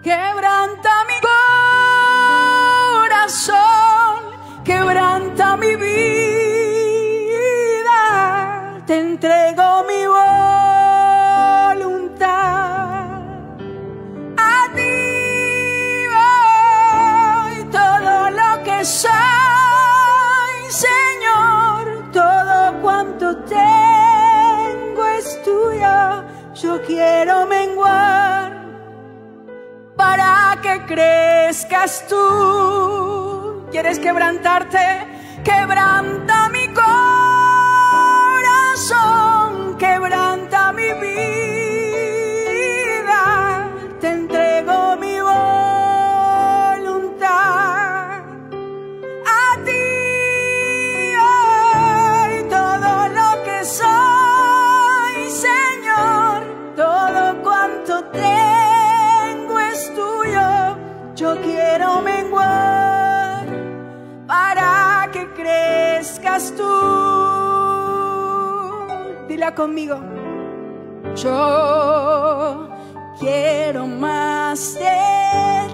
Quebranta mi corazón, quebranta mi vida, te entrego mi voluntad. A ti voy, todo lo que soy, Señor, todo cuanto tengo es tuyo. Yo quiero menguar para que crezcas tú. ¿Quieres quebrantarte? Quebranta mi corazón, quebranta mi vida, te entrego mi voluntad. A ti hoy, todo lo que soy, Señor, todo cuanto tengo es tuyo. Yo quiero menguar para que crezcas tú. Dila conmigo. Yo quiero más de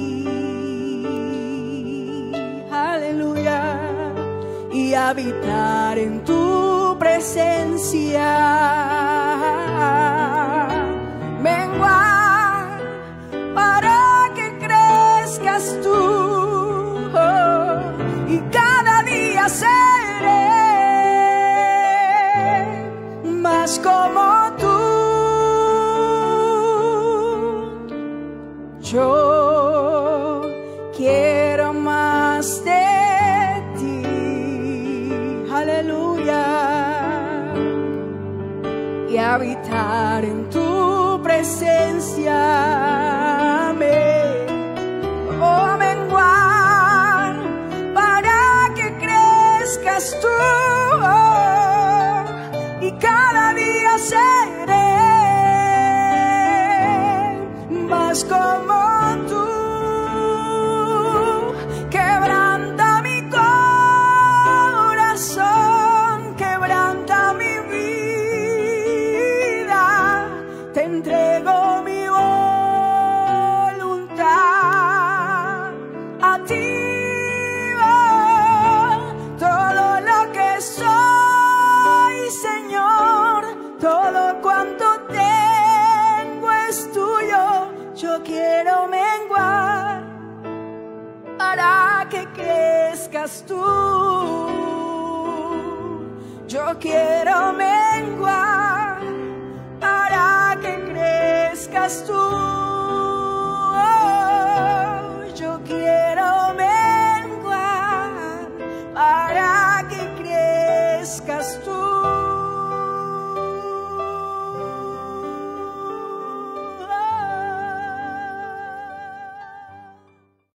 ti, aleluya, y habitar en tu presencia. Menguar para que crezcas tú, oh, y cada día seré más como tú. Yo quiero más de ti, aleluya, y habitar en tu presencia. Amén. Oh, menguar para que crezcas tú, oh, y cada día seré más como tú. Quebranta mi corazón, quebranta mi vida, te entrego mi voluntad. A ti va todo lo que soy, Señor, todo cuanto tengo es tuyo. Yo quiero menguar para que crezcas tú. Yo quiero menguar para que crezcas tú.